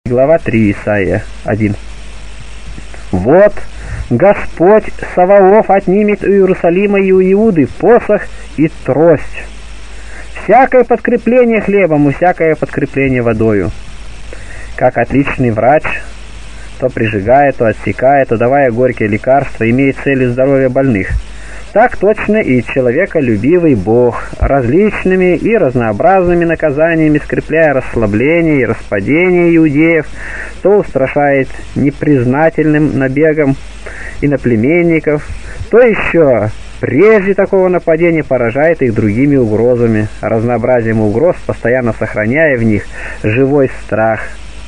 Глава 3, Исайя 1. «Вот Господь Саваоф отнимет у Иерусалима и у Иуды посох и трость, всякое подкрепление хлебом и всякое подкрепление водою. Как отличный врач, то прижигая, то отсекая, то давая горькие лекарства, имеет целью здоровья больных, так точно и человеколюбивый Бог различными и разнообразными наказаниями, скрепляя расслабление и распадение иудеев, то устрашает непризнательным набегом иноплеменников, то еще прежде такого нападения поражает их другими угрозами, разнообразием угроз, постоянно сохраняя в них живой страх.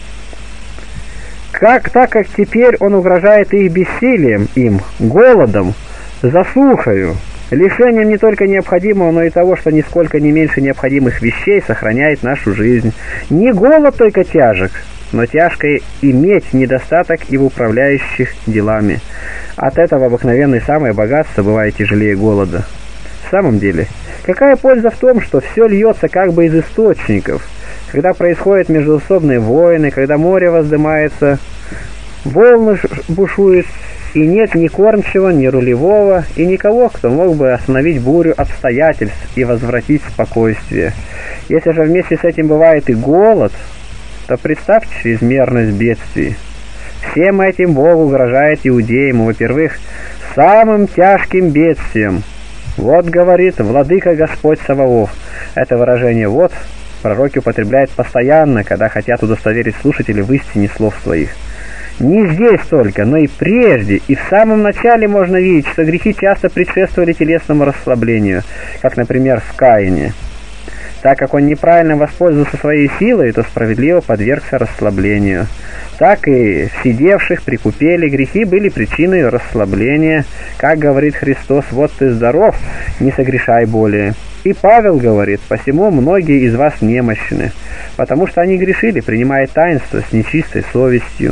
Так как теперь он угрожает их бессилием, им, голодом, засухою, лишением не только необходимого, но и того, что нисколько не меньше необходимых вещей сохраняет нашу жизнь. Не голод только тяжек, но тяжко иметь недостаток и в управляющих делами. От этого обыкновенно самое богатство бывает тяжелее голода. В самом деле, какая польза в том, что все льется как бы из источников, когда происходят междоусобные войны, когда море воздымается, волны бушуют, и нет ни кормчего, ни рулевого, и никого, кто мог бы остановить бурю обстоятельств и возвратить спокойствие. Если же вместе с этим бывает и голод, то представьте чрезмерность бедствий. Всем этим Бог угрожает иудеям, во-первых, самым тяжким бедствием. Вот говорит Владыка Господь Саваоф. Это выражение «вот» пророки употребляют постоянно, когда хотят удостоверить слушателей в истине слов своих. Не здесь только, но и прежде, и в самом начале можно видеть, что грехи часто предшествовали телесному расслаблению, как, например, в Каине. Так как он неправильно воспользовался своей силой, то справедливо подвергся расслаблению. Так и в сидевших при купели грехи были причиной расслабления. Как говорит Христос: «Вот ты здоров, не согрешай более». И Павел говорит: «Посему многие из вас немощны, потому что они грешили, принимая таинство с нечистой совестью».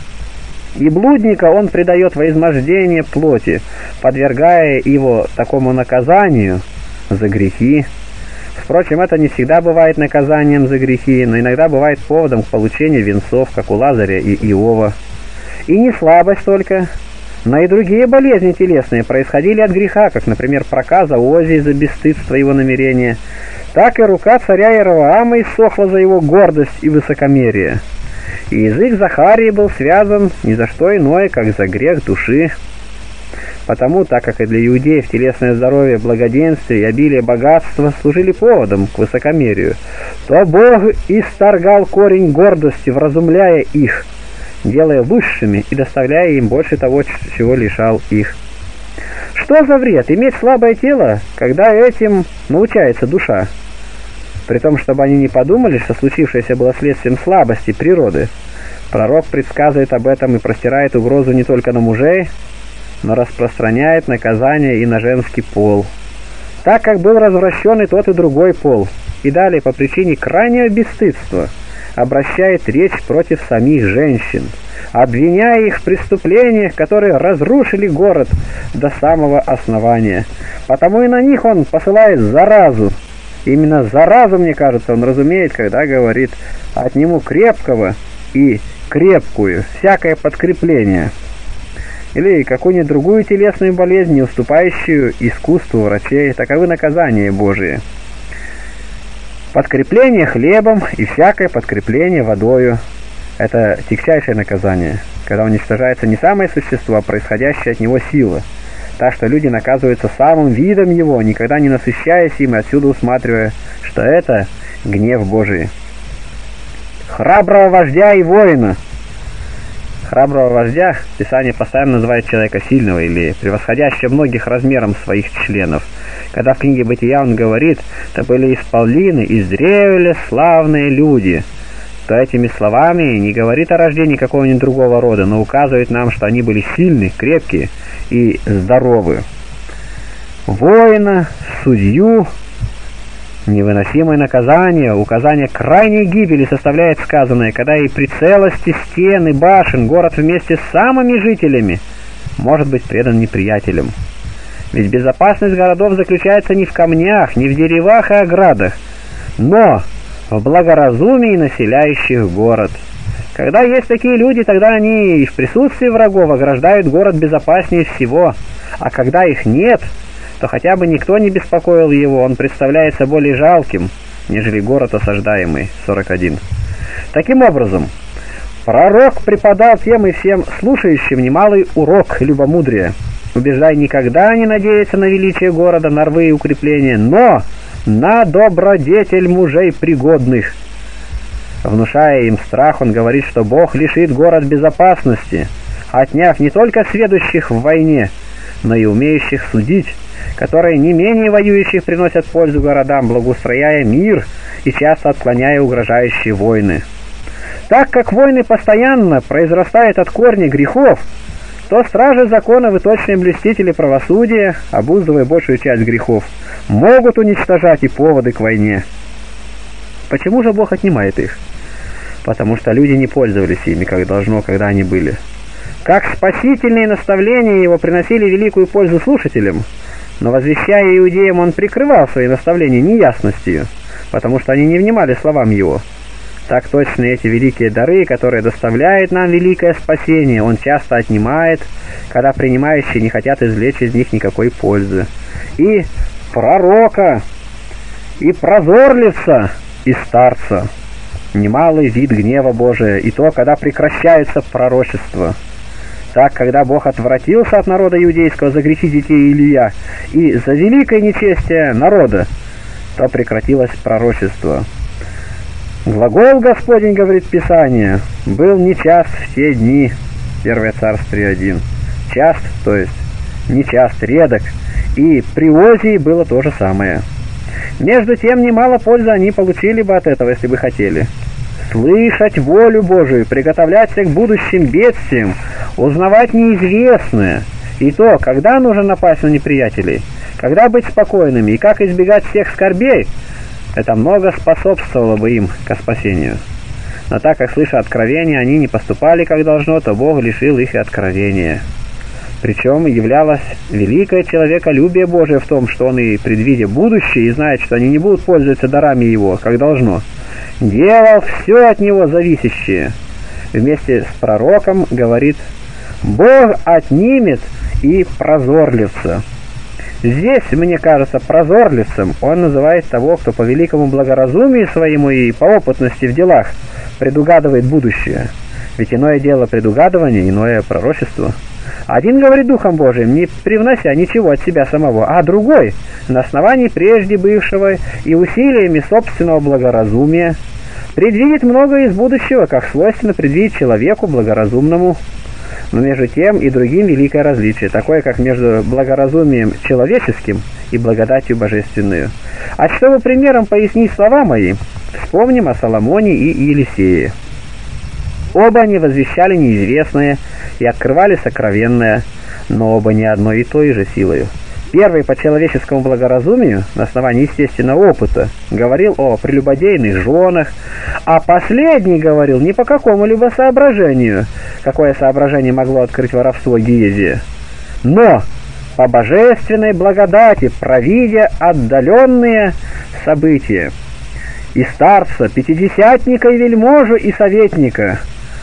И блудника он предает во измождение плоти, подвергая его такому наказанию за грехи. Впрочем, это не всегда бывает наказанием за грехи, но иногда бывает поводом к получению венцов, как у Лазаря и Иова. И не слабость только, но и другие болезни телесные происходили от греха, как, например, проказа Озии за бесстыдство его намерения, так и рука царя Иеровоама иссохла за его гордость и высокомерие. И язык Захарии был связан ни за что иное, как за грех души. Потому, так как и для иудеев телесное здоровье, благоденствие и обилие богатства служили поводом к высокомерию, то Бог исторгал корень гордости, вразумляя их, делая высшими и доставляя им больше того, чего лишал их. Что за вред иметь слабое тело, когда этим научается душа? При том, чтобы они не подумали, что случившееся было следствием слабости природы. Пророк предсказывает об этом и простирает угрозу не только на мужей, но распространяет наказание и на женский пол, так как был развращен и тот, и другой пол, и далее по причине крайнего бесстыдства обращает речь против самих женщин, обвиняя их в преступлениях, которые разрушили город до самого основания. Потому и на них он посылает заразу. Именно заразу, мне кажется, он разумеет, когда говорит: «Отниму крепкого и крепкую, всякое подкрепление». Или какую-нибудь другую телесную болезнь, не уступающую искусству врачей. Таковы наказания Божии. Подкрепление хлебом и всякое подкрепление водою – это тягчайшее наказание, когда уничтожается не самое существо, а происходящая от него сила. Так что люди наказываются самым видом его, никогда не насыщаясь им, и отсюда усматривая, что это гнев Божий. Храброго вождя и воина. Храброго вождя Писание постоянно называет человека сильного или превосходящего многих размером своих членов. Когда в книге Бытия он говорит: «Это были исполины, издревле славные люди», то этими словами не говорит о рождении какого-нибудь другого рода, но указывает нам, что они были сильны, крепкие и здоровы. Воина, судью, невыносимое наказание, указание крайней гибели составляет сказанное, когда и при целости стен и башен город вместе с самыми жителями может быть предан неприятелям. Ведь безопасность городов заключается не в камнях, не в деревах и оградах, но в благоразумии населяющих город. Когда есть такие люди, тогда они и в присутствии врагов ограждают город безопаснее всего, а когда их нет, то хотя бы никто не беспокоил его, он представляется более жалким, нежели город осаждаемый. 41. Таким образом, пророк преподал тем и всем слушающим немалый урок любомудрия, убеждая никогда не надеяться на величие города, на рвы и укрепления, но на добродетель мужей пригодных. Внушая им страх, он говорит, что Бог лишит город безопасности, отняв не только сведущих в войне, но и умеющих судить, которые не менее воюющих приносят пользу городам, благоустрояя мир и часто отклоняя угрожающие войны. Так как войны постоянно произрастают от корня грехов, то стражи законов и точные блюстители правосудия, обуздывая большую часть грехов, могут уничтожать и поводы к войне. Почему же Бог отнимает их? Потому что люди не пользовались ими, как должно, когда они были. Как спасительные наставления его приносили великую пользу слушателям, но возвещая иудеям, он прикрывал свои наставления неясностью, потому что они не внимали словам его. Так точно эти великие дары, которые доставляют нам великое спасение, он часто отнимает, когда принимающие не хотят извлечь из них никакой пользы. И пророка, и прозорливца, и старца. Немалый вид гнева Божия, и то, когда прекращается пророчество. Так, когда Бог отвратился от народа иудейского за грехи детей Илия и за великое нечестие народа, то прекратилось пророчество. Глагол Господень, говорит Писание, был нечаст в те дни. 1 Царств 3:1. Част, то есть нечаст, редок, и при Озии было то же самое. Между тем, немало пользы они получили бы от этого, если бы хотели. Слышать волю Божию, приготовляться к будущим бедствиям, узнавать неизвестное, и то, когда нужно напасть на неприятелей, когда быть спокойными и как избегать всех скорбей, это много способствовало бы им ко спасению. Но так как, слыша откровения, они не поступали как должно, то Бог лишил их и откровения. Причем являлось великое человеколюбие Божие в том, что он и предвидя будущее, и знает, что они не будут пользоваться дарами его, как должно, делал все от него зависящее. Вместе с пророком говорит: «Бог отнимет и прозорливца». Здесь, мне кажется, прозорливцем он называет того, кто по великому благоразумию своему и по опытности в делах предугадывает будущее. Ведь иное дело предугадывание, иное пророчество. Один говорит Духом Божиим, не привнося ничего от себя самого, а другой, на основании прежде бывшего и усилиями собственного благоразумия, предвидит многое из будущего, как свойственно предвидеть человеку благоразумному. Но между тем и другим великое различие, такое как между благоразумием человеческим и благодатью божественную. А чтобы примером пояснить слова мои, вспомним о Соломоне и Елисее. Оба они возвещали неизвестное и открывали сокровенное, но оба не одной и той же силою. Первый по человеческому благоразумию, на основании естественного опыта, говорил о прелюбодейных женах, а последний говорил не по какому-либо соображению, какое соображение могло открыть воровство Гиезия, но по божественной благодати, провидя отдаленные события. И старца, пятидесятника, и вельможу, и советника.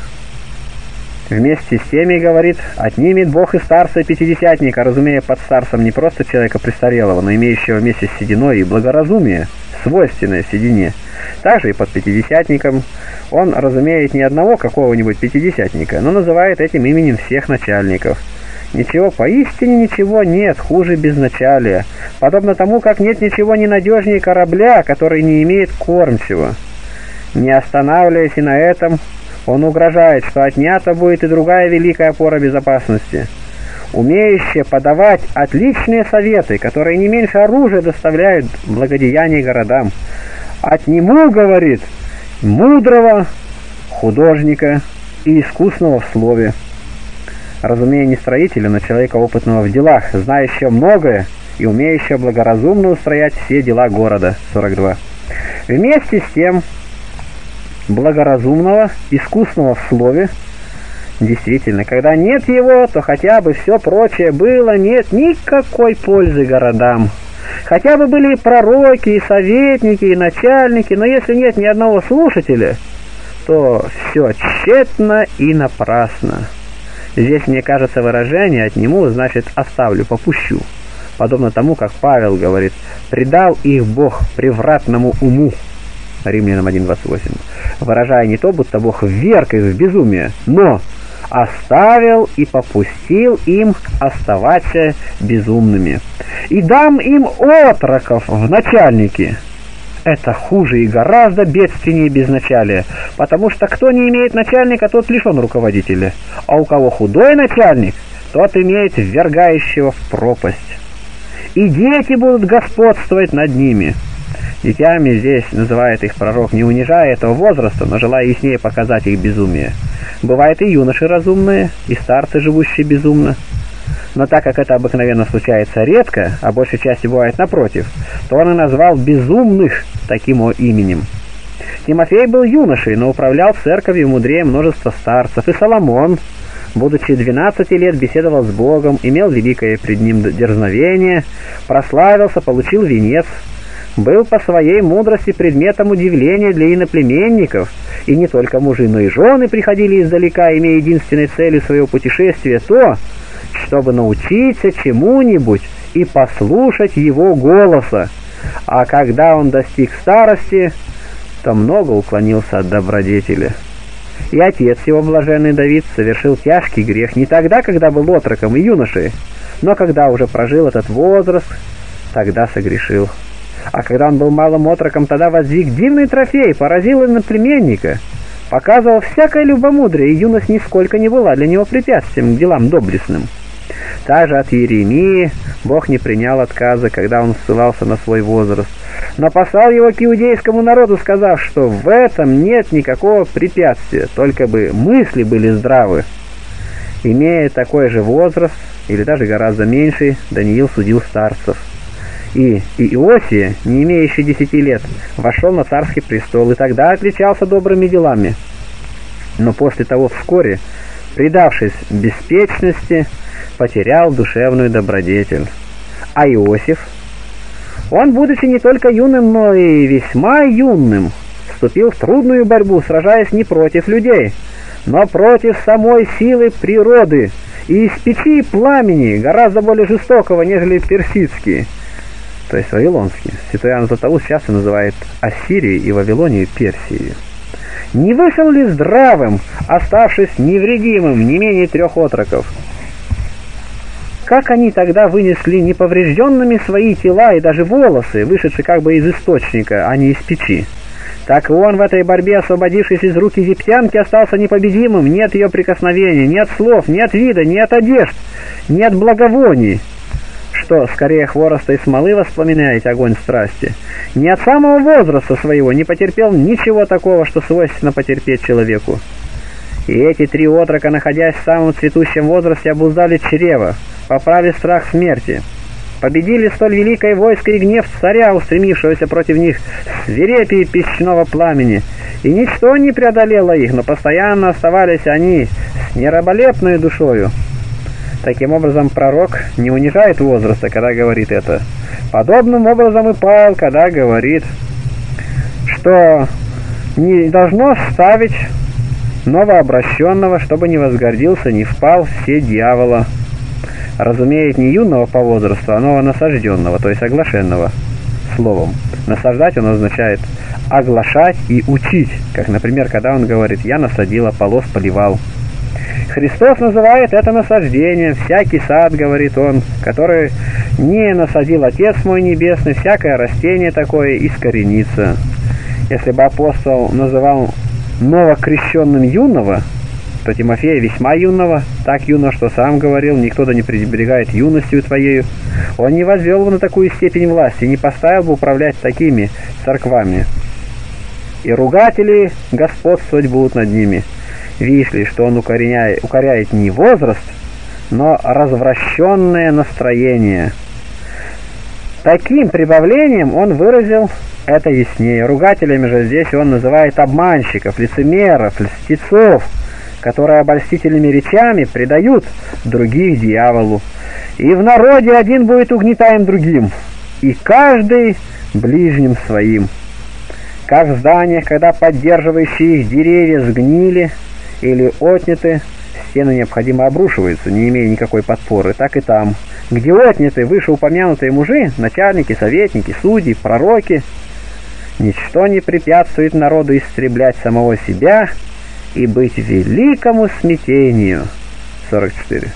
Вместе с теми, говорит, отнимет Бог и старца, и пятидесятника, разумея под старцем не просто человека престарелого, но имеющего вместе с сединой и благоразумие, свойственное седине. Также и под пятидесятником он разумеет не одного какого-нибудь пятидесятника, но называет этим именем всех начальников. Ничего, поистине ничего нет хуже безначалия, подобно тому, как нет ничего ненадежнее корабля, который не имеет кормчего. Не останавливаясь и на этом, он угрожает, что отнята будет и другая великая опора безопасности, умеющая подавать отличные советы, которые не меньше оружия доставляют благодеяний городам. Отниму, говорит, мудрого художника и искусного в слове. Разумея не строителя, но человека опытного в делах, знающего многое и умеющего благоразумно устроять все дела города. 42. Вместе с тем, благоразумного, искусного в слове, действительно, когда нет его, то хотя бы все прочее было, нет никакой пользы городам. Хотя бы были и пророки, и советники, и начальники, но если нет ни одного слушателя, то все тщетно и напрасно. Здесь, мне кажется, выражение «отниму» значит «оставлю, попущу». Подобно тому, как Павел говорит «предал их Бог превратному уму». Римлянам 1:28. Выражая не то, будто Бог вверг их в безумие, но оставил и попустил им оставаться безумными. «И дам им отроков в начальники». Это хуже и гораздо бедственнее безначалия, потому что кто не имеет начальника, тот лишен руководителя, а у кого худой начальник, тот имеет ввергающего в пропасть. И дети будут господствовать над ними. Дитями здесь называет их пророк, не унижая этого возраста, но желая яснее показать их безумие. Бывают и юноши разумные, и старцы, живущие безумно. Но так как это обыкновенно случается редко, а большей части бывает напротив, то он и назвал безумных таким именем. Тимофей был юношей, но управлял церковью мудрее множества старцев, и Соломон, будучи 12 лет, беседовал с Богом, имел великое пред ним дерзновение, прославился, получил венец, был по своей мудрости предметом удивления для иноплеменников, и не только мужи, но и жены приходили издалека, имея единственной целью своего путешествия то, чтобы научиться чему-нибудь и послушать его голоса. А когда он достиг старости, то много уклонился от добродетели. И отец его, блаженный Давид, совершил тяжкий грех не тогда, когда был отроком и юношей, но когда уже прожил этот возраст, тогда согрешил. А когда он был малым отроком, тогда воздвиг дивный трофей, поразил иноплеменника, показывал всякое любомудрие, и юность нисколько не была для него препятствием к делам доблестным. Также от Иеремии Бог не принял отказа, когда он ссылался на свой возраст, но послал его к иудейскому народу, сказав, что в этом нет никакого препятствия, только бы мысли были здравы. Имея такой же возраст, или даже гораздо меньший, Даниил судил старцев. И Иосия, не имеющий 10 лет, вошел на царский престол, и тогда отличался добрыми делами. Но после того вскоре, предавшись беспечности, потерял душевную добродетель. А Иосиф? Он, будучи не только юным, но и весьма юным, вступил в трудную борьбу, сражаясь не против людей, но против самой силы природы, и из печи и пламени, гораздо более жестокого, нежели персидские, то есть вавилонские. Святой Иоанн Златоуст часто называет Ассирией и Вавилонию Персией. Не вышел ли здравым, оставшись невредимым, не менее 3 отроков? Как они тогда вынесли неповрежденными свои тела и даже волосы, вышедшие как бы из источника, а не из печи? Так и он в этой борьбе, освободившись из рук египтянки, остался непобедимым ни от ее прикосновений, ни от слов, ни от вида, ни от одежд, ни от благовоний. Что, скорее хвороста и смолы воспламеняете огонь страсти? Ни от самого возраста своего не потерпел ничего такого, что свойственно потерпеть человеку. И эти 3 отрока, находясь в самом цветущем возрасте, обуздали чрево, поправили страх смерти, победили столь великое войско и гнев царя, устремившегося против них свирепие печного пламени, и ничто не преодолело их, но постоянно оставались они с нераболепной душою. Таким образом, пророк не унижает возраста, когда говорит это. Подобным образом и Павел, когда говорит, что не должно ставить новообращенного, чтобы не возгордился, не впал в сеть дьявола. Разумеет не юного по возрасту, а новонасажденного, то есть оглашенного словом. Насаждать он означает оглашать и учить, как, например, когда он говорит «я насадил, Аполлос поливал». Христос называет это насаждением. Всякий сад, говорит он, который не насадил Отец мой Небесный, всякое растение такое искоренится. Если бы апостол называл новокрещенным юного, то Тимофея весьма юного, так юного, что сам говорил, никто да не пренебрегает юностью твоею. Он не возвел бы на такую степень власти, не поставил бы управлять такими церквами. И ругатели господствовать будут над ними. Видишь ли, что он укоряет не возраст, но развращенное настроение. Таким прибавлением он выразил это яснее. Ругателями же здесь он называет обманщиков, лицемеров, льстецов, которые обольстительными речами предают других дьяволу. И в народе один будет угнетаем другим, и каждый ближним своим. Как в зданиях, когда поддерживающие их деревья сгнили или отняты, стены необходимо обрушиваются, не имея никакой подпоры, так и там, где отняты вышеупомянутые мужи, начальники, советники, судьи, пророки, ничто не препятствует народу истреблять самого себя и быть великому смятению. 44.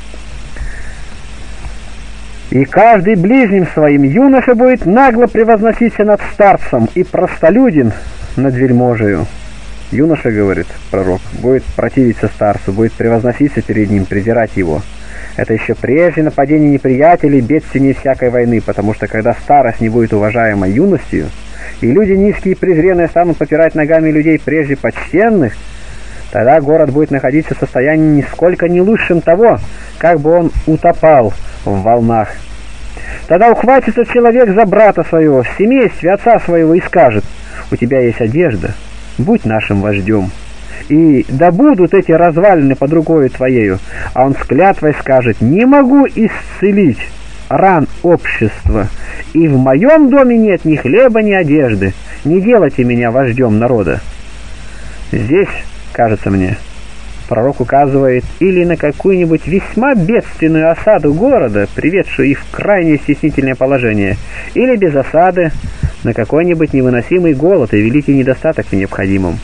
И каждый ближним своим юноша будет нагло превозноситься над старцем и простолюдин над вельможею. Юноша, говорит пророк, будет противиться старцу, будет превозноситься перед ним, презирать его. Это еще прежде нападения неприятелей, бедствий всякой войны, потому что когда старость не будет уважаема юностью, и люди низкие и презренные станут попирать ногами людей прежде почтенных, тогда город будет находиться в состоянии нисколько не лучшим того, как бы он утопал в волнах. Тогда ухватится человек за брата своего в семействе отца своего и скажет: «У тебя есть одежда, будь нашим вождем». И да будут эти развалины под рукою твоею, а он с клятвой скажет: «Не могу исцелить ран общества, и в моем доме нет ни хлеба, ни одежды, не делайте меня вождем народа». Здесь, кажется мне, пророк указывает или на какую-нибудь весьма бедственную осаду города, приведшую их в крайне стеснительное положение, или без осады на какой-нибудь невыносимый голод и великий недостаток в необходимом.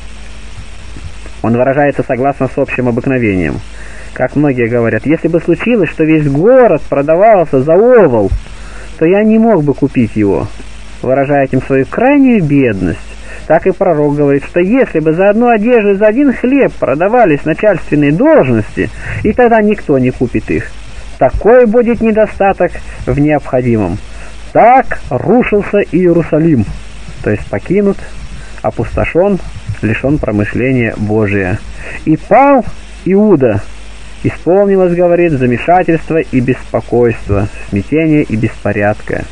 Он выражается согласно с общим обыкновением. Как многие говорят: если бы случилось, что весь город продавался за овал, то я не мог бы купить его, выражая этим свою крайнюю бедность. Так и пророк говорит, что если бы за одну одежду и за один хлеб продавались начальственные должности, и тогда никто не купит их, такой будет недостаток в необходимом. Так рушился Иерусалим, то есть покинут, опустошен, лишен промышления Божия. И пал Иуда, исполнилось, говорит, замешательство и беспокойство, смятение и беспорядка.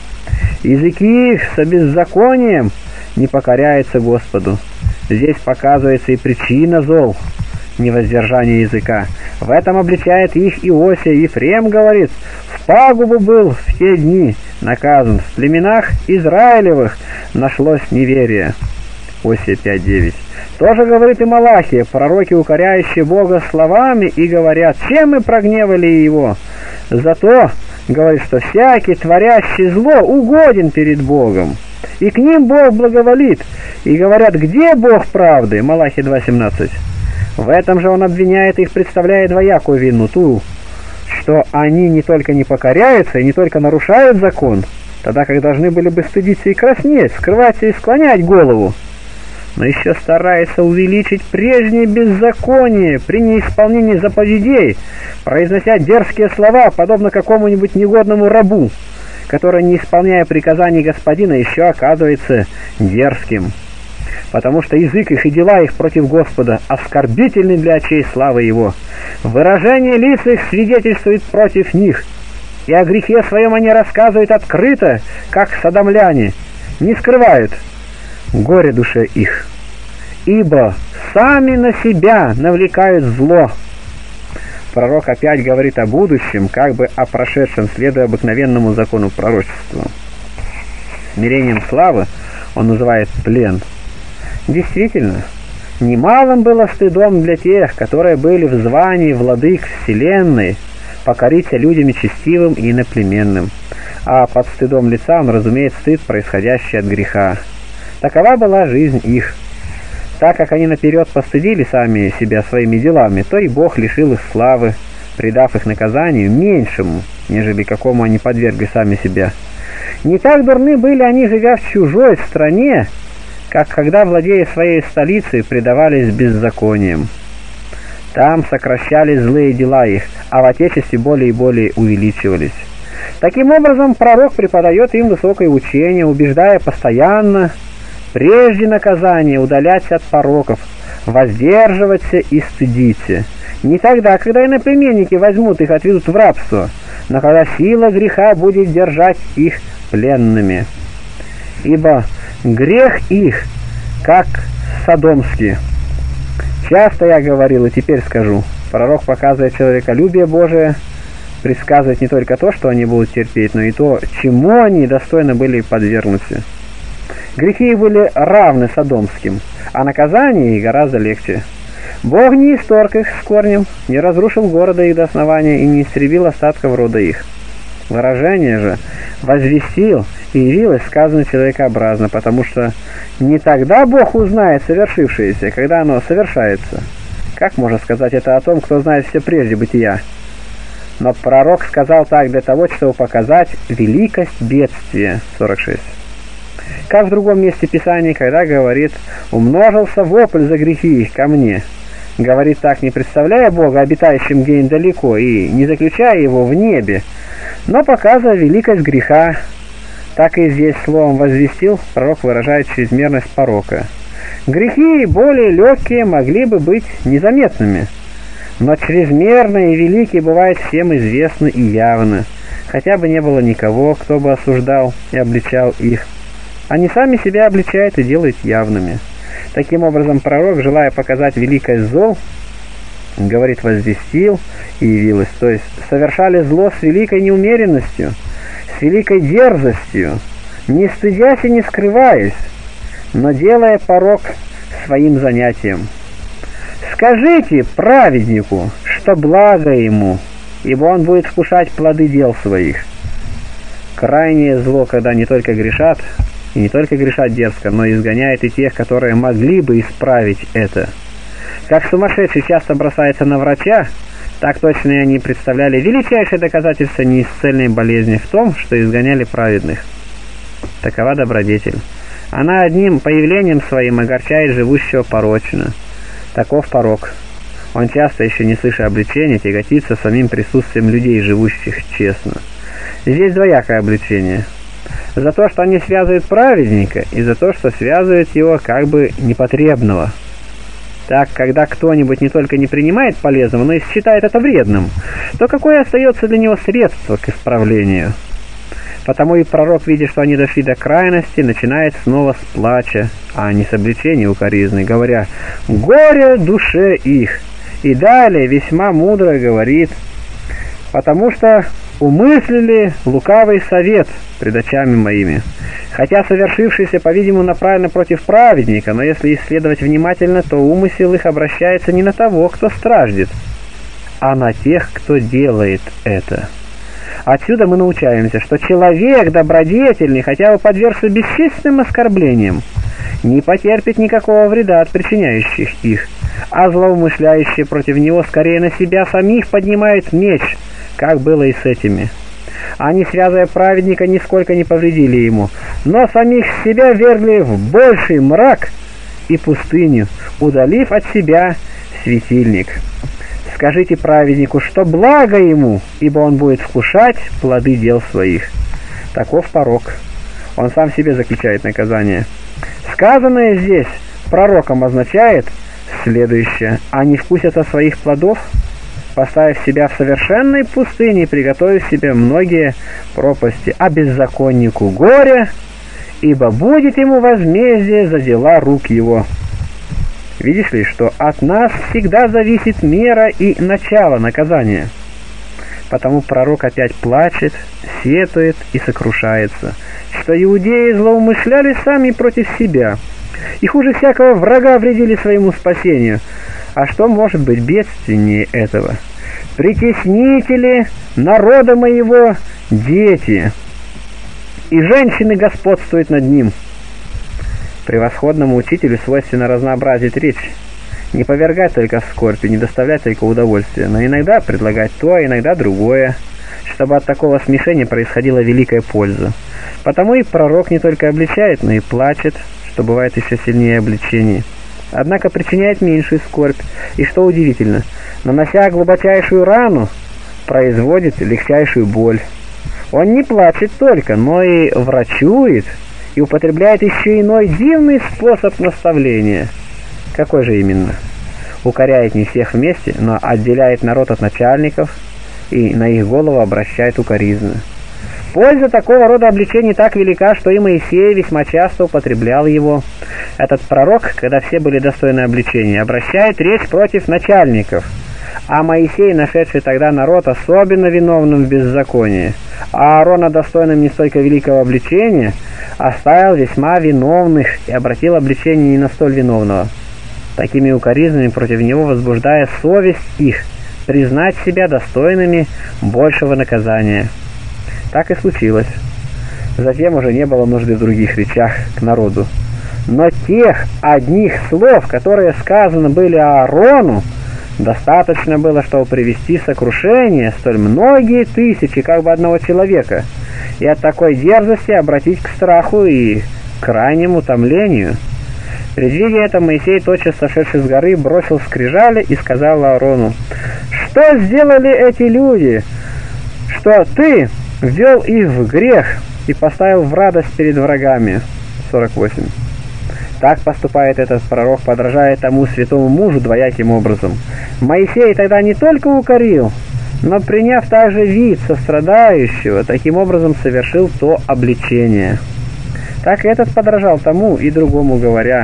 Языки их со беззаконием не покоряются Господу. Здесь показывается и причина зол, невоздержание языка. В этом обличает их Иосия. Ефрем говорит: «В пагубу был в те дни наказан, в племенах Израилевых нашлось неверие». Осия 5:9. Тоже говорит и Малахия: пророки, укоряющие Бога словами, и говорят: «Чем мы прогневали его?» Зато, говорит, что всякий, творящий зло, угоден перед Богом, и к ним Бог благоволит. И говорят: «Где Бог правды?» Малахия 2:17. В этом же он обвиняет их, представляя двоякую вину: ту, что они не только не покоряются и не только нарушают закон, тогда как должны были бы стыдиться и краснеть, скрываться и склонять голову, но еще старается увеличить прежнее беззаконие при неисполнении заповедей, произнося дерзкие слова, подобно какому-нибудь негодному рабу, который, не исполняя приказаний господина, еще оказывается дерзким. Потому что язык их и дела их против Господа оскорбительны для очей славы Его. Выражение лиц их свидетельствует против них, и о грехе своем они рассказывают открыто, как содомляне, не скрывают горе душе их, ибо сами на себя навлекают зло. Пророк опять говорит о будущем, как бы о прошедшем, следуя обыкновенному закону пророчества. Смирением славы он называет плен. Действительно, немалым было стыдом для тех, которые были в звании владык вселенной, покориться людям честивым и иноплеменным, а под стыдом лица он разумеет стыд, происходящий от греха. Такова была жизнь их. Так как они наперед постыдили сами себя своими делами, то и Бог лишил их славы, предав их наказанию меньшему, нежели какому они подвергли сами себя. Не так дурны были они, живя в чужой стране, как когда, владея своей столицей, предавались беззакониям. Там сокращались злые дела их, а в Отечестве более и более увеличивались. Таким образом, пророк преподает им высокое учение, убеждая постоянно, прежде наказания, удаляться от пороков, воздерживаться и стыдиться. Не тогда, когда иноплеменники возьмут их, отведут в рабство, но когда сила греха будет держать их пленными. Ибо грех их, как содомский. Часто я говорил, и теперь скажу, пророк показывает человеколюбие Божие, предсказывает не только то, что они будут терпеть, но и то, чему они достойны были подвергнуться. Грехи их были равны содомским, а наказание их гораздо легче. Бог не исторг их с корнем, не разрушил города их до основания и не истребил остатков рода их. Выражение же «возвестил» и явилось сказано человекообразно, потому что не тогда Бог узнает совершившееся, когда оно совершается. Как можно сказать это о том, кто знает все прежде бытия? Но пророк сказал так для того, чтобы показать великость бедствия. 46. Как в другом месте Писания, когда говорит «умножился вопль за грехи их ко мне». Говорит так, не представляя Бога обитающим где-нибудь далеко и не заключая его в небе, но показывая великость греха. Так и здесь словом «возвестил» пророк выражает чрезмерность порока. Грехи более легкие могли бы быть незаметными, но чрезмерные и великие бывают всем известны и явны, хотя бы не было никого, кто бы осуждал и обличал их. Они сами себя обличают и делают явными. Таким образом, пророк, желая показать великость зол, говорит «возвестил» и явилось, то есть совершали зло с великой неумеренностью, с великой дерзостью, не стыдясь и не скрываясь, но делая порок своим занятием. Скажите праведнику, что благо ему, ибо он будет вкушать плоды дел своих. Крайнее зло, когда не только грешат, и не только грешат дерзко, но и изгоняет и тех, которые могли бы исправить это. Как сумасшедший часто бросается на врача, так точно и они представляли величайшее доказательство неисцельной болезни в том, что изгоняли праведных. Такова добродетель. Она одним появлением своим огорчает живущего порочно. Таков порок. Он часто, еще не слыша обличения, тяготится самим присутствием людей, живущих честно. Здесь двоякое обличение. За то, что они связывают праведника, и за то, что связывают его как бы непотребного. Так, когда кто-нибудь не только не принимает полезного, но и считает это вредным, то какое остается для него средство к исправлению? Потому и пророк, видя, что они дошли до крайности, начинает снова с плача, а не с обличения укоризны, говоря «горе душе их». И далее весьма мудро говорит «потому что умыслили лукавый совет пред очами моими». Хотя совершившийся, по-видимому, направлено против праведника, но если исследовать внимательно, то умысел их обращается не на того, кто страждет, а на тех, кто делает это. Отсюда мы научаемся, что человек добродетельный, хотя бы подвергся бесчисленным оскорблениям, не потерпит никакого вреда от причиняющих их, а злоумышляющие против него скорее на себя самих поднимают меч, как было и с этими. Они, связывая праведника, нисколько не повредили ему, но самих себя вергли в больший мрак и пустыню, удалив от себя светильник. Скажите праведнику, что благо ему, ибо он будет вкушать плоды дел своих. Таков порок. Он сам себе заключает наказание. Сказанное здесь пророком означает следующее: они вкусятся своих плодов, поставив себя в совершенной пустыне и приготовив себе многие пропасти, а беззаконнику горе, ибо будет ему возмездие за дела рук его. Видишь ли, что от нас всегда зависит мера и начало наказания. Потому пророк опять плачет, сетует и сокрушается, что иудеи злоумышляли сами против себя, и хуже всякого врага вредили своему спасению. А что может быть бедственнее этого? Притеснители народа моего дети, и женщины господствуют над ним. Превосходному учителю свойственно разнообразить речь, не повергать только в скорбь и не доставлять только удовольствия, но иногда предлагать то, а иногда другое, чтобы от такого смешения происходила великая польза. Потому и пророк не только обличает, но и плачет, что бывает еще сильнее обличений. Однако причиняет меньшую скорбь, и, что удивительно, нанося глубочайшую рану, производит легчайшую боль. Он не плачет только, но и врачует, и употребляет еще иной дивный способ наставления. Какой же именно? Укоряет не всех вместе, но отделяет народ от начальников и на их голову обращает укоризны. Польза такого рода обличений так велика, что и Моисей весьма часто употреблял его. Этот пророк, когда все были достойны обличения, обращает речь против начальников, А Моисей, нашедший тогда народ особенно виновным в беззаконии, а Аарона достойным не столько великого обличения, оставил весьма виновных и обратил обличение не на столь виновного, такими укоризнами против него возбуждая совесть их, признать себя достойными большего наказания. Так и случилось. Затем уже не было нужды в других речах к народу. Но тех одних слов, которые сказаны были Аарону, достаточно было, чтобы привести в сокрушение столь многие тысячи как бы одного человека, и от такой дерзости обратить к страху и крайнему томлению. Предвидя это, Моисей, тотчас сошедший с горы, бросил скрижали и сказал Аарону: «Что сделали эти люди, что ты ввел их в грех и поставил в радость перед врагами?» 48. Так поступает этот пророк, подражая тому святому мужу двояким образом. Моисей тогда не только укорил, но, приняв также вид сострадающего, таким образом совершил то обличение. Так этот подражал тому и другому, говоря: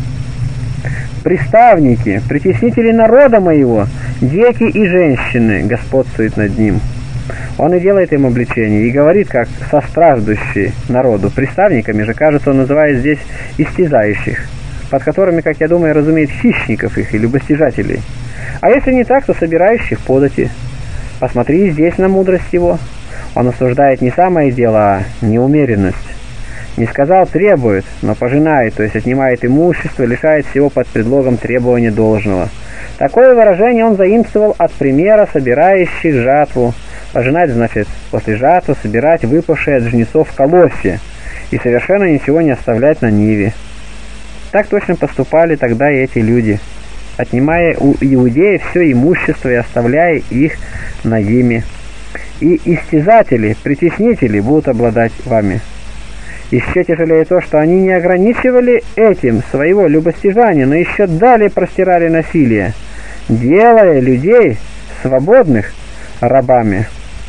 «Приставники, притеснители народа моего, дети и женщины господствуют над ним». Он и делает им обличение, и говорит, как состраждущий народу. Приставниками же, кажется, он называет здесь истязающих, под которыми, как я думаю, разумеет хищников их и любостяжателей. А если не так, то собирающих подати. Посмотри здесь на мудрость его. Он осуждает не самое дело, а неумеренность. Не сказал требует, но пожинает, то есть отнимает имущество, лишает всего под предлогом требования должного. Такое выражение он заимствовал от примера собирающих жатву. Пожинать значит после жатвы собирать выпавшие от жнецов колосья и совершенно ничего не оставлять на ниве. Так точно поступали тогда и эти люди, отнимая у иудеев все имущество и оставляя их нагими. И истязатели, притеснители будут обладать вами. Еще тяжелее то, что они не ограничивали этим своего любостяжания, но еще далее простирали насилие, делая людей свободных рабами.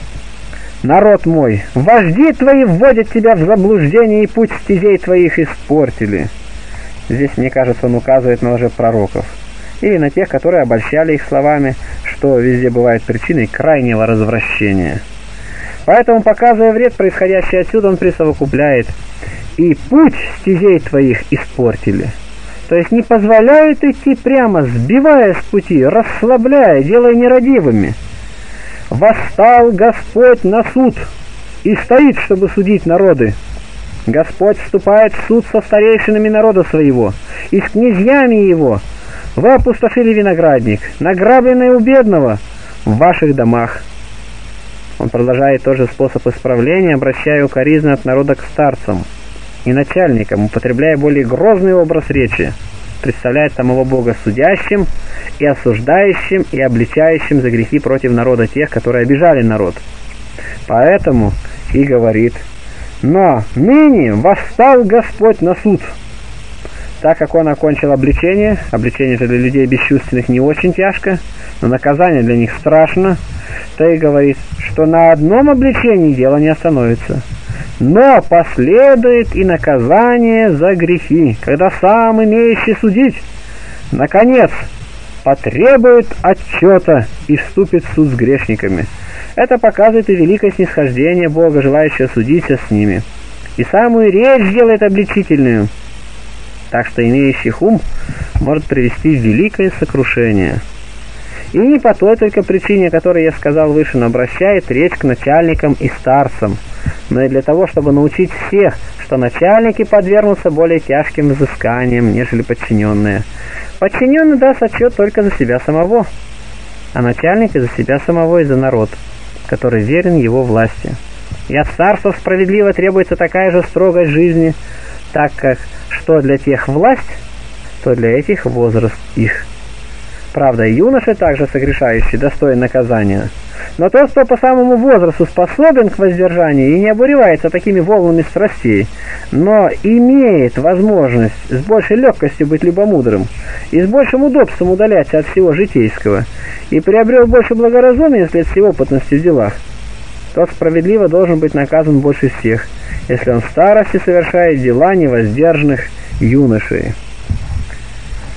«Народ мой, вожди твои вводят тебя в заблуждение, и путь стезей твоих испортили». Здесь, мне кажется, он указывает на лжепророков, или на тех, которые обольщали их словами, что везде бывает причиной крайнего развращения. Поэтому, показывая вред, происходящий отсюда, он присовокупляет: «И путь стезей твоих испортили». То есть не позволяют идти прямо, сбивая с пути, расслабляя, делая нерадивыми. «Восстал Господь на суд и стоит, чтобы судить народы. Господь вступает в суд со старейшинами народа своего и с князьями его. Вы опустошили виноградник, награбленное у бедного в ваших домах». Он продолжает тот же способ исправления, обращая укоризны от народа к старцам и начальникам, употребляя более грозный образ речи, представляет самого Бога судящим и осуждающим и обличающим за грехи против народа тех, которые обижали народ. Поэтому и говорит: «Но ныне восстал Господь на суд». Так как он окончил обличение же для людей бесчувственных не очень тяжко, но наказание для них страшно, то и говорит, что на одном обличении дело не остановится. Но последует и наказание за грехи, когда сам имеющий судить, наконец, потребует отчета и вступит в суд с грешниками. Это показывает и великое снисхождение Бога, желающего судиться с ними. И самую речь делает обличительную, так что имеющий ум может привести в великое сокрушение. И не по той только причине, о которой я сказал выше, но обращает речь к начальникам и старцам, но и для того, чтобы научить всех, что начальники подвергнутся более тяжким взысканиям, нежели подчиненные. Подчиненный даст отчет только за себя самого, а начальник и за себя самого, и за народ, который верен его власти. И от старцев справедливо требуется такая же строгость жизни, так как что для тех власть, то для этих возраст их. Правда, и юноши, также согрешающие, достоин наказания. Но тот, кто по самому возрасту способен к воздержанию и не обуревается такими волнами страстей, но имеет возможность с большей легкостью быть любомудрым и с большим удобством удаляться от всего житейского, и приобрел больше благоразумия вследствие опытности в делах, тот справедливо должен быть наказан больше всех, если он в старости совершает дела невоздержанных юношей.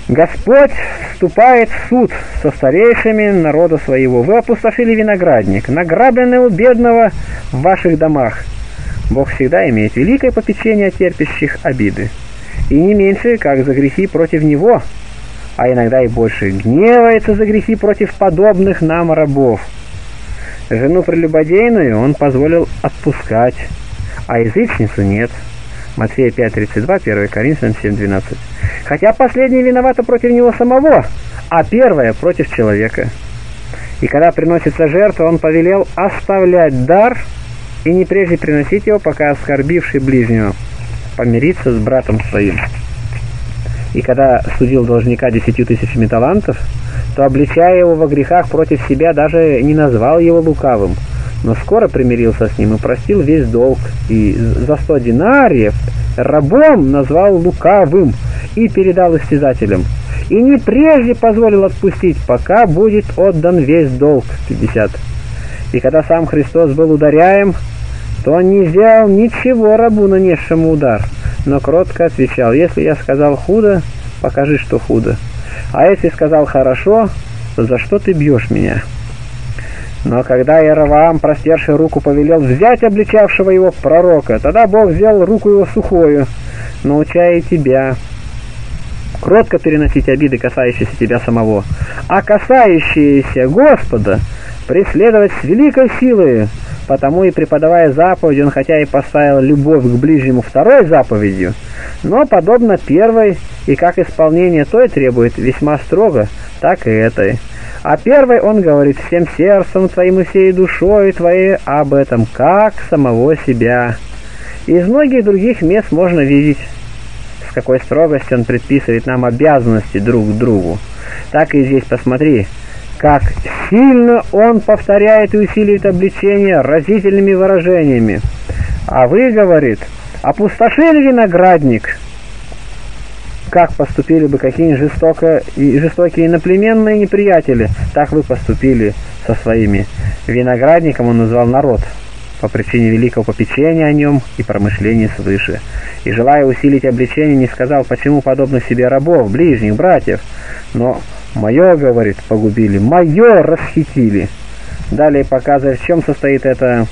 Господь вступает в суд со старейшими народа своего. Вы опустошили виноградник, награбленное у бедного в ваших домах. Бог всегда имеет великое попечение о терпящих обиды, и не меньше, как за грехи против Него, а иногда и больше, гневается за грехи против подобных нам рабов. Жену прелюбодейную Он позволил отпускать, а язычницу нет. Матфея 5:32, 1 Коринфянам 7:12. Хотя последняя виновата против него самого, а первая против человека. И когда приносится жертва, он повелел оставлять дар и не прежде приносить его, пока оскорбивший ближнего помириться с братом своим. И когда судил должника 10 000 талантов, то, обличая его во грехах против себя, даже не назвал его лукавым, но скоро примирился с ним и простил весь долг, и за 100 динариев рабом назвал лукавым и передал истязателям, и не прежде позволил отпустить, пока будет отдан весь долг. 50. И когда сам Христос был ударяем, то он не взял ничего рабу, нанесшему удар, но кротко отвечал: если я сказал худо, покажи, что худо, а если сказал хорошо, то за что ты бьешь меня? Но когда Иеровоам, простерший руку, повелел взять обличавшего его пророка, тогда Бог сделал руку его сухою, научая тебя кротко переносить обиды, касающиеся тебя самого, а касающиеся Господа преследовать с великой силой. Потому и преподавая заповедь, он хотя и поставил любовь к ближнему второй заповедью, но подобно первой, и как исполнение той требует весьма строго, так и этой. А первой он говорит: всем сердцем твоим и всей душой твоей об этом, как самого себя. Из многих других мест можно видеть, с какой строгостью он предписывает нам обязанности друг к другу. Так и здесь посмотри, как сильно он повторяет и усиливает обличение разительными выражениями. А вы, говорит, опустошили виноградник. Как поступили бы какие-нибудь жестокие иноплеменные неприятели, так вы поступили со своими. Виноградником он назвал народ, по причине великого попечения о нем и промышления свыше. И, желая усилить обличение, не сказал, почему подобно себе рабов, ближних, братьев, но «мое, — говорит, — погубили, мое расхитили». Далее показывает, в чем состоит это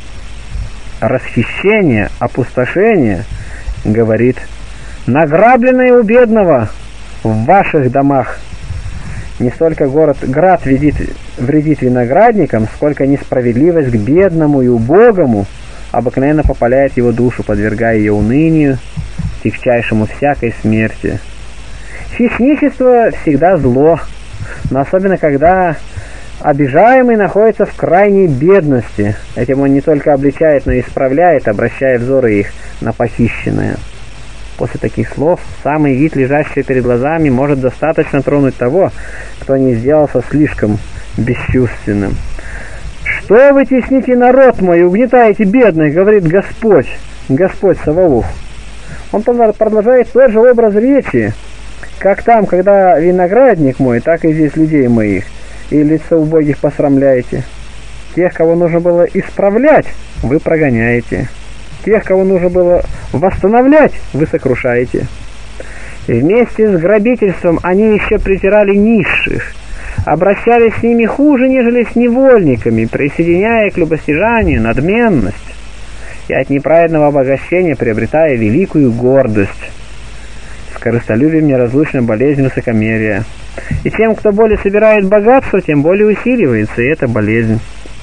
расхищение, опустошение, говорит: «Награбленное у бедного в ваших домах». Не столько град вредит виноградникам, сколько несправедливость к бедному и убогому обыкновенно попаляет его душу, подвергая ее унынию, тягчайшему всякой смерти. Хищничество всегда зло, но особенно когда обижаемый находится в крайней бедности. Этим он не только обличает, но и исправляет, обращая взоры их на похищенное. После таких слов самый вид, лежащий перед глазами, может достаточно тронуть того, кто не сделался слишком бесчувственным. «Что вы тесните народ мой и угнетаете бедных, — говорит Господь, Господь Саваоф». Он продолжает тот же образ речи, как там, когда виноградник мой, так и здесь людей моих, и лица убогих посрамляете. Тех, кого нужно было исправлять, вы прогоняете. Тех, кого нужно было восстановлять, вы сокрушаете. И вместе с грабительством они еще притирали низших, обращались с ними хуже, нежели с невольниками, присоединяя к любостяжанию надменность, и от неправедного обогащения приобретая великую гордость. С корыстолюбием неразлучна болезнь высокомерия. И тем, кто более собирает богатство, тем более усиливается и эта болезнь.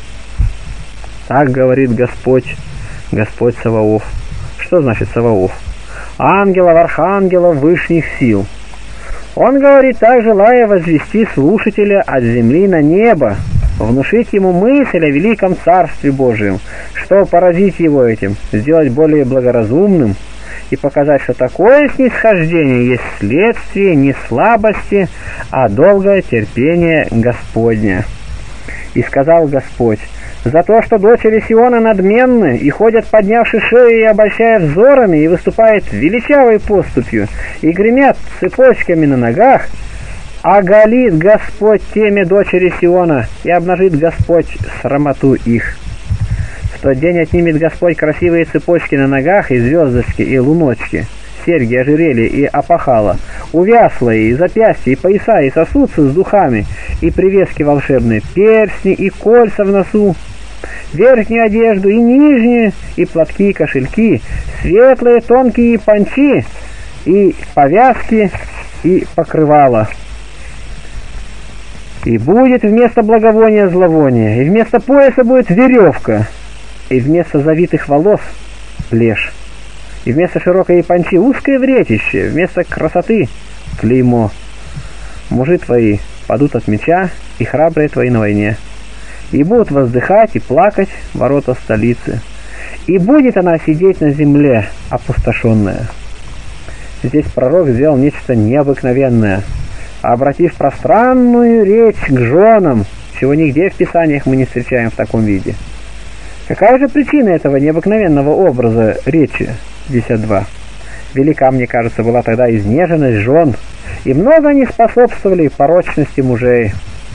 Так говорит Господь, Господь Саваоф. Что значит Саваоф? Ангелов, архангелов, вышних сил. Он говорит так, желая возвести слушателя от земли на небо, внушить ему мысль о великом Царстве Божьем, чтобы поразить его этим, сделать более благоразумным и показать, что такое снисхождение есть следствие не слабости, а долгое терпение Господня. И сказал Господь: за то, что дочери Сиона надменны и ходят, поднявши шею и обольщая взорами, и выступают величавой поступью, и гремят цепочками на ногах, оголит Господь теме дочери Сиона, и обнажит Господь срамоту их. В тот день отнимет Господь красивые цепочки на ногах, и звездочки, и луночки, серьги, ожерелья и опахала, увясла и запястья, и пояса, и сосудцы с духами, и привески волшебные, перстни и кольца в носу, верхнюю одежду и нижнюю, и платки, и кошельки, светлые тонкие панчи, и повязки, и покрывала. И будет вместо благовония зловоние, и вместо пояса будет веревка, и вместо завитых волос плешь, и вместо широкой япончи узкое вретище, вместо красоты клеймо. Мужи твои падут от меча, и храбрые твои на войне, и будут воздыхать и плакать ворота столицы, и будет она сидеть на земле опустошенная. Здесь пророк сделал нечто необыкновенное, обратив пространную речь к женам, чего нигде в Писаниях мы не встречаем в таком виде. Какая же причина этого необыкновенного образа речи? 52. Велика, мне кажется, была тогда изнеженность жен, и много они способствовали порочности мужей.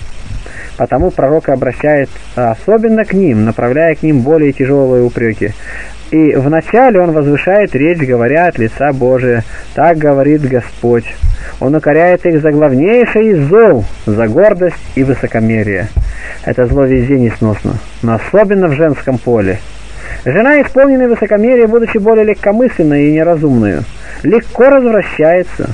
Потому пророк обращает особенно к ним, направляя к ним более тяжелые упреки. И вначале он возвышает речь, говоря от лица Божия: «Так говорит Господь». Он укоряет их за главнейшее из зол, за гордость и высокомерие. Это зло везде несносно, но особенно в женском поле. Жена, исполненная высокомерия, будучи более легкомысленной и неразумной, легко развращается,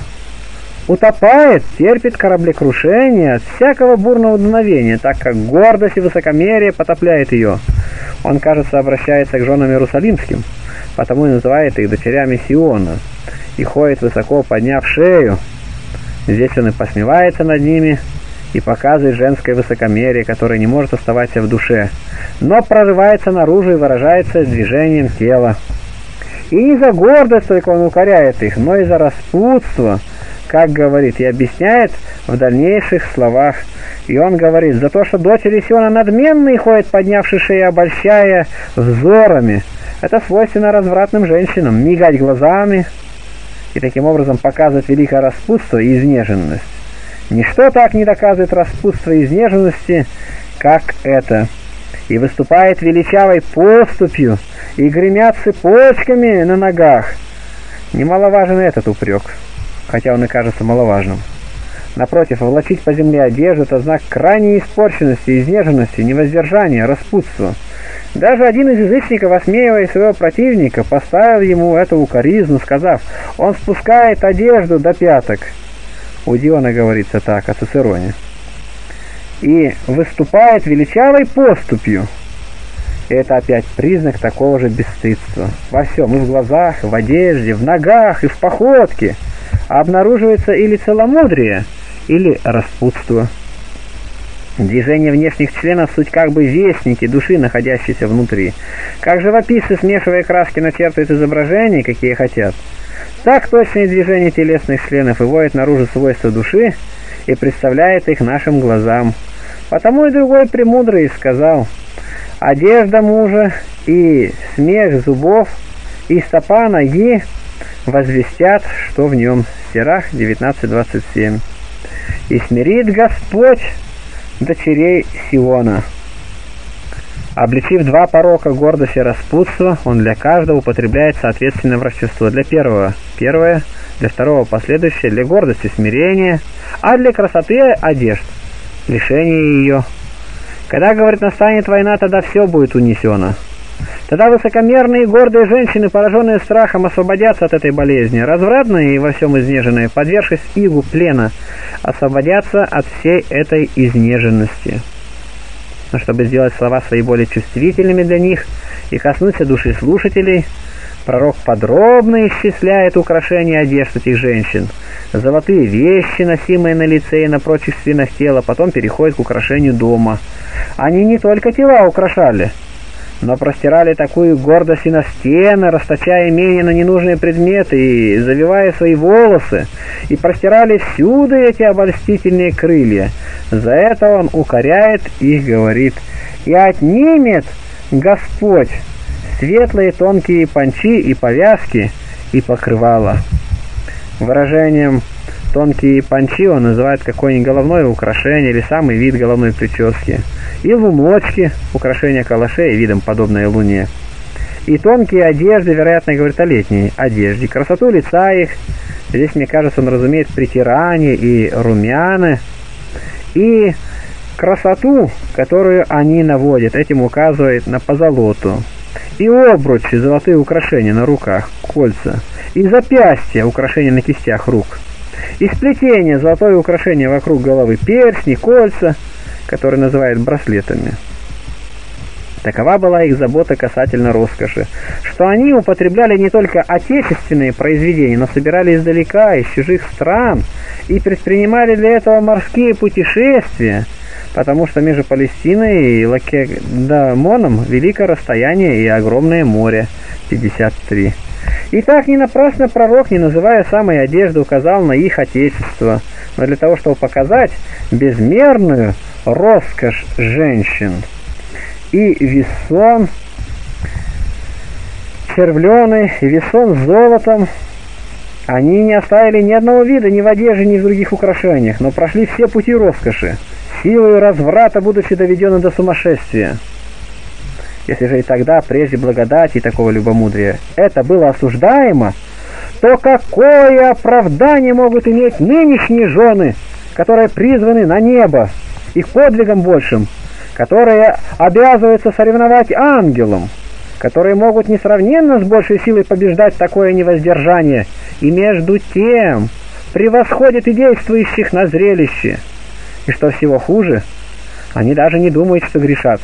утопает, терпит кораблекрушение от всякого бурного дуновения, так как гордость и высокомерие потопляет ее. Он, кажется, обращается к женам иерусалимским, потому и называет их дочерями Сиона, и ходит высоко, подняв шею. Здесь он и посмевается над ними, и показывает женское высокомерие, которое не может оставаться в душе, но прорывается наружу и выражается движением тела. И не за гордость только он укоряет их, но и за распутство, как говорит, и объясняет в дальнейших словах. И он говорит: за то, что дочери Сиона надменные ходят, поднявши шею, обольщая взорами. Это свойственно развратным женщинам, мигать глазами и таким образом показывать великое распутство и изнеженность. Ничто так не доказывает распутство и изнеженности, как это. И выступает величавой поступью, и гремят цепочками на ногах. Немаловажен этот упрек, хотя он и кажется маловажным. Напротив, волочить по земле одежду – это знак крайней испорченности, изнеженности, невоздержания, распутства. Даже один из язычников, осмеивая своего противника, поставил ему эту укоризну, сказав: он спускает одежду до пяток. У Диона говорится так, о Цицероне. И выступает величавой поступью. И это опять признак такого же бесстыдства. Во всем, и в глазах, в одежде, в ногах, и в походке обнаруживается или целомудрие, или распутство. Движение внешних членов — суть как бы вестники души, находящиеся внутри. Как живописцы, смешивая краски, начертывают изображения, какие хотят, так точные движения телесных членов выводят наружу свойства души и представляет их нашим глазам. Потому и другой премудрый сказал: одежда мужа и смех зубов и стопа ноги возвестят, что в нем. Сирах 19:27. И смирит Господь дочерей Сиона. Обличив два порока, гордость и распутство, он для каждого употребляет соответственное врачество. Для первого – первое, для второго – последующее, для гордости – смирение, а для красоты – одежд, лишение ее. Когда, говорит, настанет война, тогда все будет унесено. Тогда высокомерные и гордые женщины, пораженные страхом, освободятся от этой болезни. Развратные и во всем изнеженные, подвергшись игу плена, освободятся от всей этой изнеженности. Но чтобы сделать слова свои более чувствительными для них и коснуться души слушателей, пророк подробно исчисляет украшения одежд этих женщин. Золотые вещи, носимые на лице и на прочих членах тела, потом переходят к украшению дома. Они не только тела украшали, но простирали такую гордость и на стены, расточая имение на ненужные предметы и завивая свои волосы, и простирали всюду эти обольстительные крылья. За это он укоряет их, говорит: и отнимет Господь светлые тонкие панчи и повязки и покрывала. Выражением тонкие панчи он называет какое-нибудь головное украшение или самый вид головной прически, и луночки, украшения калашей видом подобной луне. и тонкие одежды, вероятно, говорит о летней одежде, красоту лица их, здесь, мне кажется, он разумеет притирание и румяна, и красоту, которую они наводят, этим указывает на позолоту, и обручи, золотые украшения на руках, кольца, и запястья, украшения на кистях рук, и сплетение, золотое украшение вокруг головы, перстни, кольца, которые называют браслетами. Такова была их забота касательно роскоши, что они употребляли не только отечественные произведения, но собирали издалека, из чужих стран, и предпринимали для этого морские путешествия, потому что между Палестиной и Лакедамоном великое расстояние и огромное море, 53. И так не напрасно пророк, не называя самой одежды, указал на их отечество, но для того, чтобы показать безмерную роскошь женщин. И весон червленый, и весон с золотом, они не оставили ни одного вида ни в одежде, ни в других украшениях, но прошли все пути роскоши, силой разврата, будучи доведены до сумасшествия. Если же и тогда, прежде благодати и такого любомудрия, это было осуждаемо, то какое оправдание могут иметь нынешние жены, которые призваны на небо и к подвигам большим, которые обязываются соревновать ангелам, которые могут несравненно с большей силой побеждать такое невоздержание, и между тем превосходят и действующих на зрелище. И что всего хуже, они даже не думают, что грешат.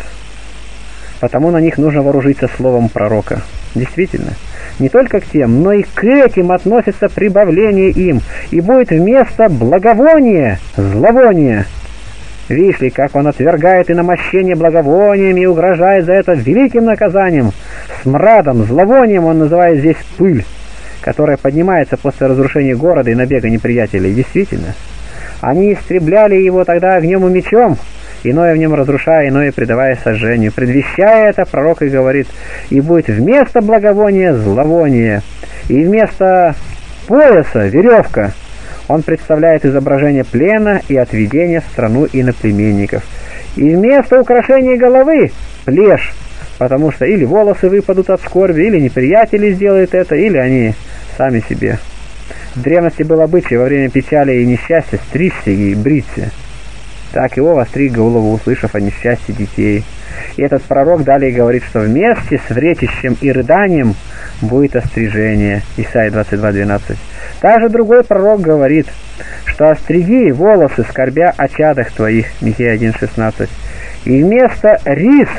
Потому на них нужно вооружиться словом пророка. Действительно, не только к тем, но и к этим относится прибавление им, и будет вместо благовония зловоние. Видишь ли, как он отвергает и намощение благовониями и угрожает за это великим наказанием. Смрадом, зловонием он называет здесь пыль, которая поднимается после разрушения города и набега неприятелей. Действительно, они истребляли его тогда огнем и мечом, иное в нем разрушая, иное предавая сожжению. Предвещая это, пророк и говорит: и будет вместо благовония зловоние, и вместо пояса веревка. Он представляет изображение плена и отведения в страну иноплеменников. И вместо украшения головы плешь, потому что или волосы выпадут от скорби, или неприятели сделают это, или они сами себе. В древности был обычай во время печали и несчастья стричься и бриться. Так Иова стриг голову, услышав о несчастье детей. И этот пророк далее говорит, что вместе с вретищем и рыданием будет острижение. Исайя 22:12. Также другой пророк говорит, что остриги волосы, скорбя о чадах твоих. Михея 1:16. И вместо рис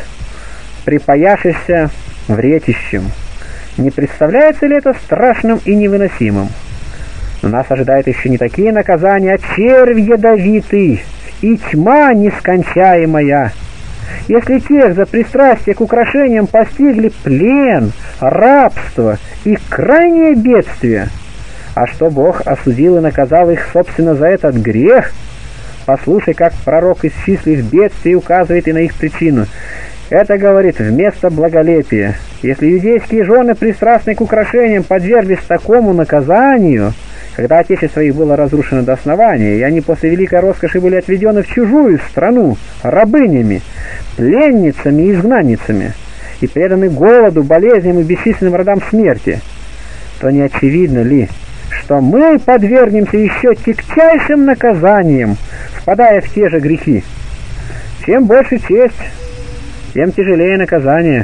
припаяшешься вретищем. Не представляется ли это страшным и невыносимым? Но нас ожидает еще не такие наказания, а червь ядовитый и тьма нескончаемая. Если тех за пристрастие к украшениям постигли плен, рабство и крайнее бедствие, а что Бог осудил и наказал их, собственно, за этот грех, послушай, как пророк исчислив бедствие и указывает и на их причину. Это, говорит, вместо благолепия. Если юдейские жены, пристрастные к украшениям, подверглись такому наказанию, когда отечество их было разрушено до основания, и они после великой роскоши были отведены в чужую страну рабынями, пленницами и изгнанницами, и преданы голоду, болезням и бесчисленным родам смерти, то не очевидно ли, что мы подвергнемся еще тягчайшим наказаниям, впадая в те же грехи? Чем больше честь, тем тяжелее наказание.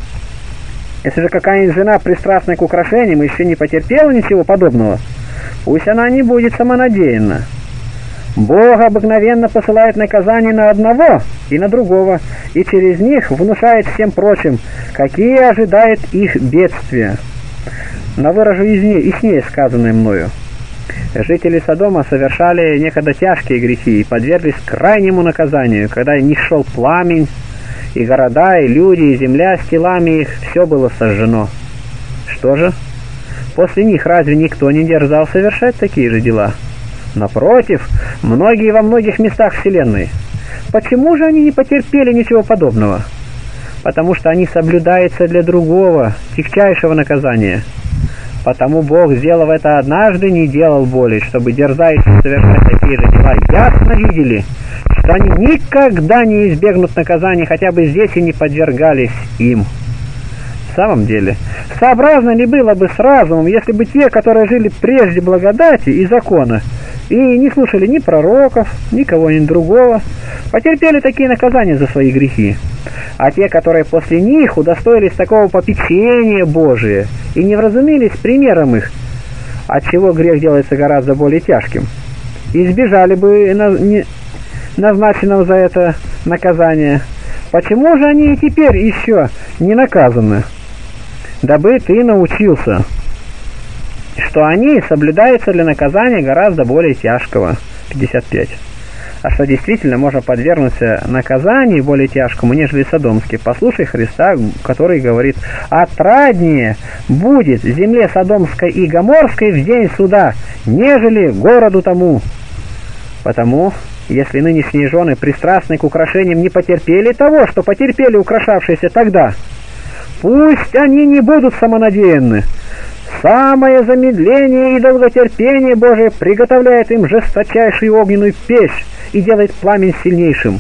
Если же какая-нибудь жена, пристрастная к украшениям, еще не потерпела ничего подобного, пусть она не будет самонадеянна. Бог обыкновенно посылает наказание на одного и на другого, и через них внушает всем прочим, какие ожидает их бедствия. Но выражу яснее сказанное мною. Жители Содома совершали некогда тяжкие грехи и подверглись крайнему наказанию, когда не шел пламень, и города, и люди, и земля с телами их, все было сожжено. Что же? После них разве никто не дерзал совершать такие же дела? Напротив, многие во многих местах Вселенной. Почему же они не потерпели ничего подобного? Потому что они соблюдаются для другого, тягчайшего наказания. Потому Бог, сделав это однажды, не делал более, чтобы дерзающие совершать такие же дела ясно видели, что они никогда не избегнут наказания, хотя бы здесь и не подвергались им. В самом деле, сообразно ли было бы с разумом, если бы те, которые жили прежде благодати и закона, и не слушали ни пророков, ни кого-нибудь другого, потерпели такие наказания за свои грехи, а те, которые после них удостоились такого попечения Божия и не вразумились примером их, отчего грех делается гораздо более тяжким, избежали бы назначенного за это наказания. Почему же они и теперь еще не наказаны? Дабы ты научился, что они соблюдаются для наказания гораздо более тяжкого. 55. А что действительно можно подвергнуться наказанию более тяжкому, нежели содомский. Послушай Христа, который говорит: «Отраднее будет земле Содомской и Гоморской в день суда, нежели городу тому». Потому, если нынешние жены, пристрастные к украшениям, не потерпели того, что потерпели украшавшиеся тогда, пусть они не будут самонадеянны. Самое замедление и долготерпение Божие приготовляет им жесточайшую огненную печь и делает пламень сильнейшим.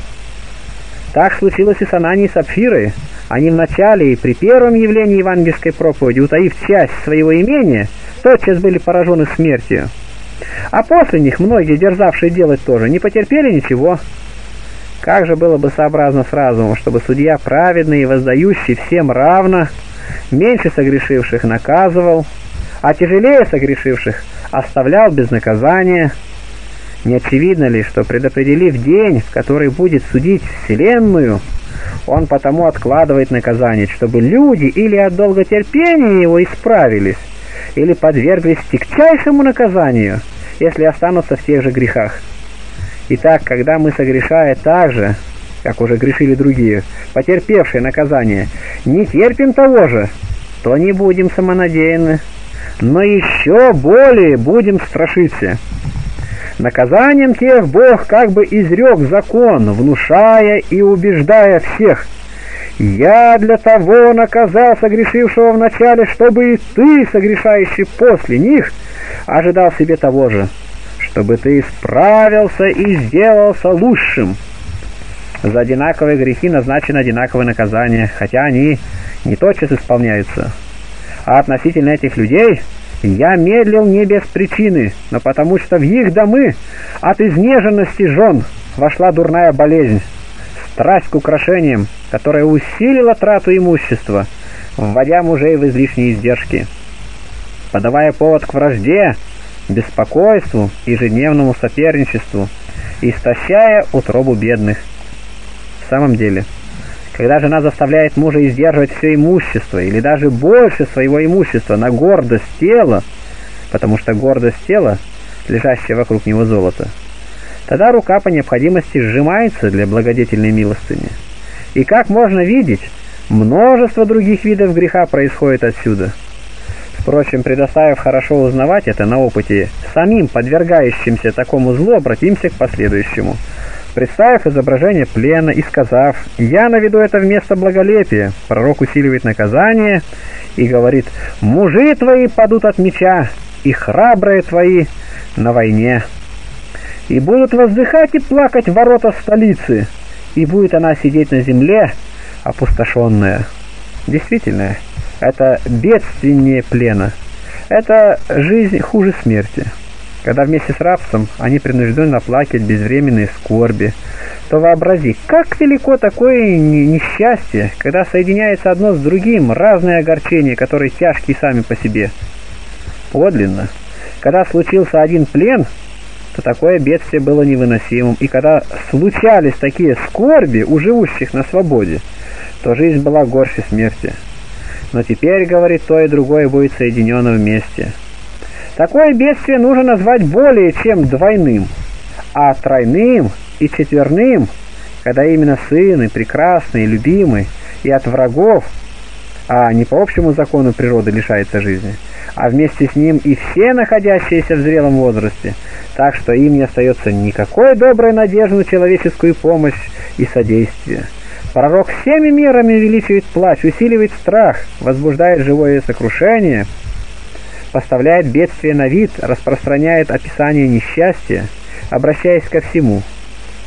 Так случилось и с Ананией и Сапфирой. Они вначале и при первом явлении евангельской проповеди, утаив часть своего имения, тотчас были поражены смертью. А после них многие, дерзавшие делать тоже, не потерпели ничего. Как же было бы сообразно с разумом, чтобы судья праведный и воздающий всем равно, меньше согрешивших наказывал, а тяжелее согрешивших оставлял без наказания? Не очевидно ли, что, предопределив день, в который будет судить вселенную, он потому откладывает наказание, чтобы люди или от долготерпения его исправились, или подверглись тягчайшему наказанию, если останутся в тех же грехах? Итак, когда мы, согрешая так же, как уже грешили другие, потерпевшие наказание, не терпим того же, то не будем самонадеянны, но еще более будем страшиться. Наказанием тех Бог как бы изрек закон, внушая и убеждая всех: «Я для того наказал согрешившего вначале, чтобы и ты, согрешающий после них, ожидал себе того же, чтобы ты исправился и сделался лучшим». За одинаковые грехи назначено одинаковое наказание, хотя они не тотчас исполняются. А относительно этих людей я медлил не без причины, но потому что в их домы от изнеженности жен вошла дурная болезнь, страсть к украшениям, которая усилила трату имущества, вводя мужей в излишние издержки, подавая повод к вражде, беспокойству, ежедневному соперничеству, истощая утробу бедных. В самом деле, когда жена заставляет мужа издерживать все имущество или даже больше своего имущества на гордость тела, потому что гордость тела, лежащая вокруг него золото, тогда рука по необходимости сжимается для благодетельной милостыни. И, как можно видеть, множество других видов греха происходит отсюда. Впрочем, предоставив хорошо узнавать это на опыте самим подвергающимся такому злу, обратимся к последующему. Представив изображение плена и сказав: «Я наведу это вместо благолепия», пророк усиливает наказание и говорит: «Мужи твои падут от меча, и храбрые твои на войне. И будут воздыхать и плакать ворота столицы, и будет она сидеть на земле, опустошенная». Действительно, это бедственнее плена. Это жизнь хуже смерти. Когда вместе с рабством они принуждены оплакивать безвременные скорби, то вообрази, как велико такое несчастье, когда соединяется одно с другим разные огорчения, которые тяжкие сами по себе. Подлинно, когда случился один плен, то такое бедствие было невыносимым, и когда случались такие скорби у живущих на свободе, то жизнь была горше смерти. Но теперь, говорит, то и другое будет соединено вместе. Такое бедствие нужно назвать более чем двойным, а тройным и четверным, когда именно сын и прекрасный, и любимый, и от врагов, а не по общему закону природы лишается жизни, а вместе с ним и все находящиеся в зрелом возрасте, так что им не остается никакой доброй надежды на человеческую помощь и содействие. Пророк всеми мерами увеличивает плач, усиливает страх, возбуждает живое сокрушение, поставляет бедствие на вид, распространяет описание несчастья, обращаясь ко всему.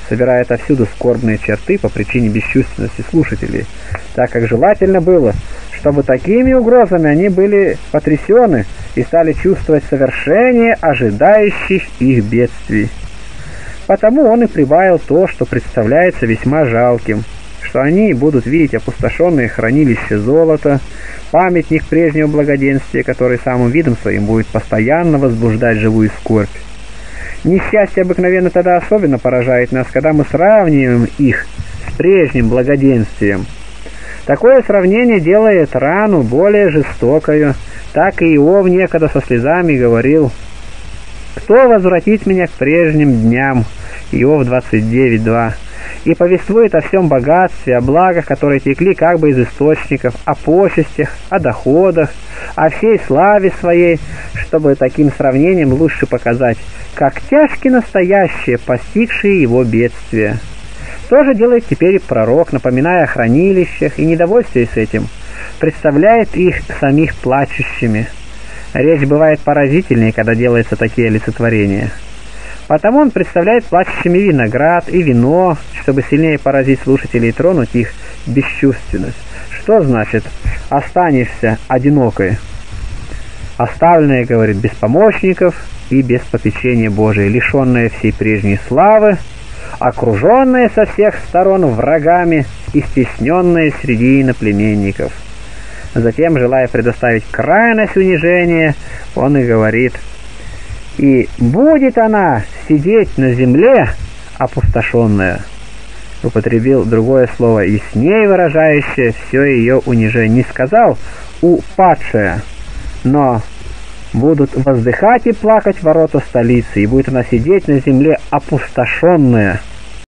собирая отовсюду скорбные черты по причине бесчувственности слушателей, так как желательно было, чтобы такими угрозами они были потрясены и стали чувствовать совершение ожидающих их бедствий. Потому он и прибавил то, что представляется весьма жалким, что они будут видеть опустошенные хранилища золота, памятник прежнего благоденствия, который самым видом своим будет постоянно возбуждать живую скорбь. Несчастье обыкновенно тогда особенно поражает нас, когда мы сравниваем их с прежним благоденствием. Такое сравнение делает рану более жестокою, так и Иов некогда со слезами говорил: «Кто возвратит меня к прежним дням?» Иов 29:2. И повествует о всем богатстве, о благах, которые текли как бы из источников, о почестях, о доходах, о всей славе своей, чтобы таким сравнением лучше показать, как тяжки настоящие, постигшие его бедствия. То же делает теперь и пророк, напоминая о хранилищах, и недовольствие с этим представляет их самих плачущими. Речь бывает поразительнее, когда делаются такие олицетворения. Потому он представляет плачущими виноград и вино, чтобы сильнее поразить слушателей и тронуть их бесчувственность. Что значит «останешься одинокой»? Оставленная, говорит, без помощников и без попечения Божия, лишенная всей прежней славы, окруженная со всех сторон врагами и стесненная среди иноплеменников. Затем, желая предоставить крайность унижения, он и говорит: «И будет она сидеть на земле опустошенная». Употребил другое слово, яснее выражающее все ее унижение. Не сказал «упадшая», но будут воздыхать и плакать ворота столицы, и будет она сидеть на земле опустошенная.